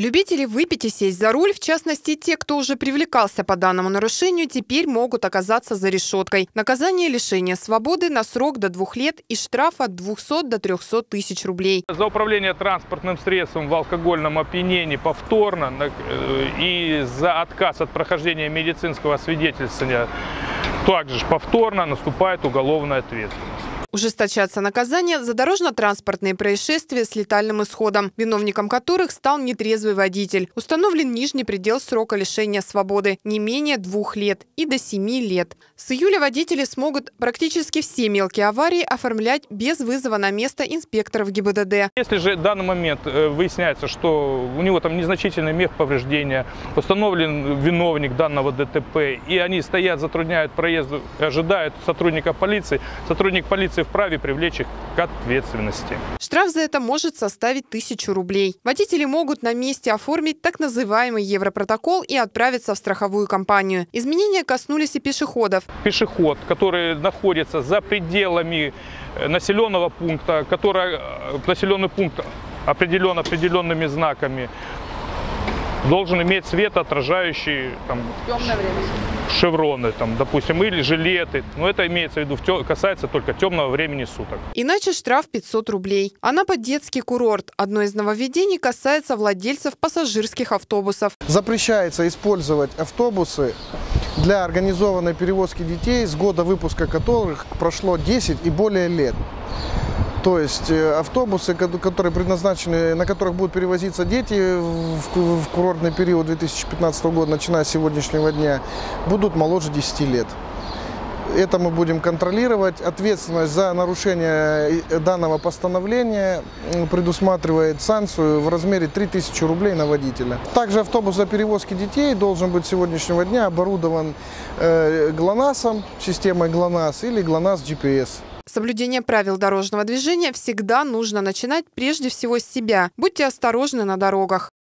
Любители выпить и сесть за руль, в частности, те, кто уже привлекался по данному нарушению, теперь могут оказаться за решеткой. Наказание – лишения свободы на срок до 2 лет и штраф от 200 до 300 тысяч рублей. За управление транспортным средством в алкогольном опьянении повторно и за отказ от прохождения медицинского освидетельствования также повторно наступает уголовная ответственность. Ужесточаться наказания за дорожно-транспортные происшествия с летальным исходом, виновником которых стал нетрезвый водитель. Установлен нижний предел срока лишения свободы – не менее 2 лет и до 7 лет. С июля водители смогут практически все мелкие аварии оформлять без вызова на место инспекторов ГИБДД. Если же в данный момент выясняется, что у него там незначительные мехповреждения, установлен виновник данного ДТП, и они стоят, затрудняют проезд, ожидают сотрудника полиции, сотрудник полиции вправе привлечь их к ответственности. Штраф за это может составить 1000 рублей. Водители могут на месте оформить так называемый Европротокол и отправиться в страховую компанию. Изменения коснулись и пешеходов. Пешеход, который находится за пределами населенного пункта, населенный пункт определен определенными знаками, должен иметь светоотражающие шевроны, допустим, или жилеты. Но это имеется в виду, касается только темного времени суток. Иначе штраф 500 рублей. Анапа-детский курорт. Одно из нововведений касается владельцев пассажирских автобусов. Запрещается использовать автобусы для организованной перевозки детей, с года выпуска которых прошло 10 и более лет. То есть автобусы, которые предназначены, на которых будут перевозиться дети в курортный период 2015 года, начиная с сегодняшнего дня, будут моложе 10 лет. Это мы будем контролировать. Ответственность за нарушение данного постановления предусматривает санкцию в размере 3000 рублей на водителя. Также автобус для перевозки детей должен быть с сегодняшнего дня оборудован ГЛОНАССом, системой ГЛОНАСС или ГЛОНАСС GPS. Соблюдение правил дорожного движения всегда нужно начинать прежде всего с себя. Будьте осторожны на дорогах.